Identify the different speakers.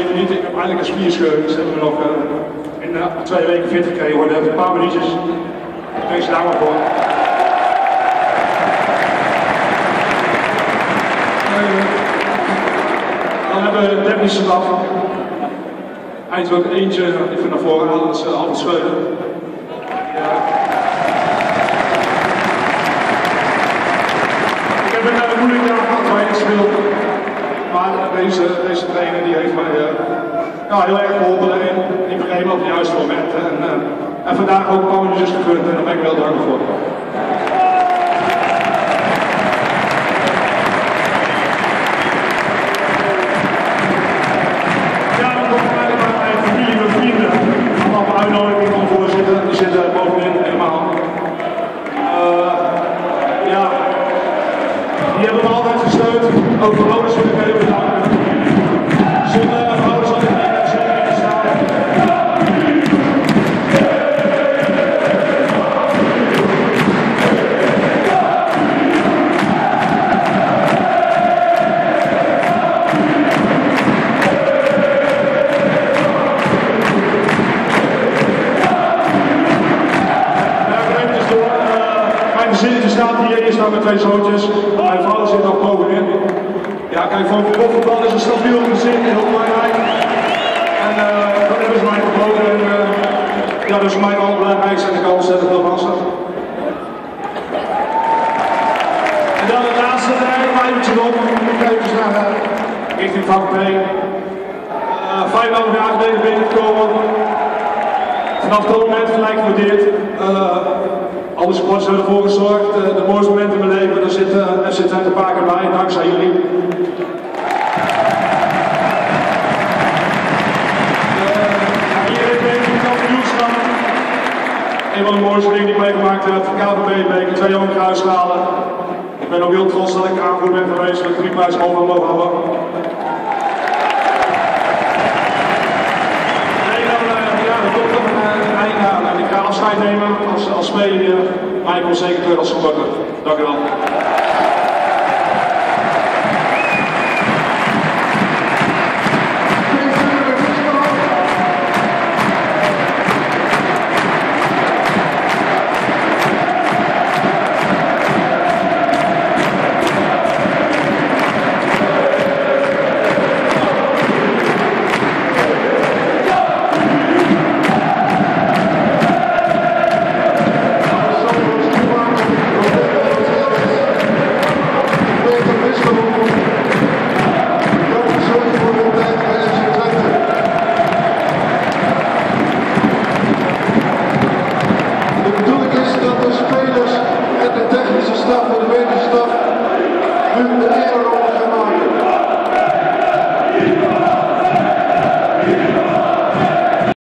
Speaker 1: weten niet, ik heb eigenlijk een spierscheur. Ze hebben me nog in 2 weken fit gekregen worden. Een paar minuutjes. Wees daar maar voor. Dan hebben we de technische staf. Eindelijk ook eentje even naar voren halen, dat is Albert Schreuder. Ja. Ik heb een moeilijk jaar gehad waar ik gespeeld. Maar deze trainer die heeft mij heel erg geholpen daarin. Die begreep me op het juiste moment. En vandaag ook een paar minuutjes gegund en daar ben ik wel dankbaar voor. Ja, dan komt eigenlijk bij mijn familie en vrienden. Allemaal op uitnodiging van de voorzitter. Die zitten bovenin helemaal. Ja, die hebben me altijd gesteund. Ook voor ouders wil ik heel bedanken. Zonder ouders had ik niet zeker in staan. Mijn gezinnetje staat hier staan met 2 zoontjes. Mijn vrouw zit al bovenin. Ja, kijk, voor voetbal is een stabiel gezin heel belangrijk. En dat hebben ze mij geboden. En ja, dat is voor mij het allerbelangrijkste en ik kan ontzettend veel van ze. En dan het laatste, een uurtje op. Even naar richting vak B. 5,5 jaar geleden binnengekomen. Vanaf dat moment gelijk gewaardeerd. Alle sports hebben ervoor gezorgd. De mooiste momenten in mijn leven, daar zit FC Twente een paar keer bij, dankzij jullie. Hier in het kampioenschap. Een van de mooiste dingen die ik meegemaakt heb, KVB-beker, 2 jonge kruisschalen. Ik ben ook heel trots dat ik aanvoerder ben geweest, dat ik 3 prijzen over mogen houden. Er komt nog een einde aan en ik ga afscheid nemen als speler, maar ik wil zeker terug als supporter. Dank u wel.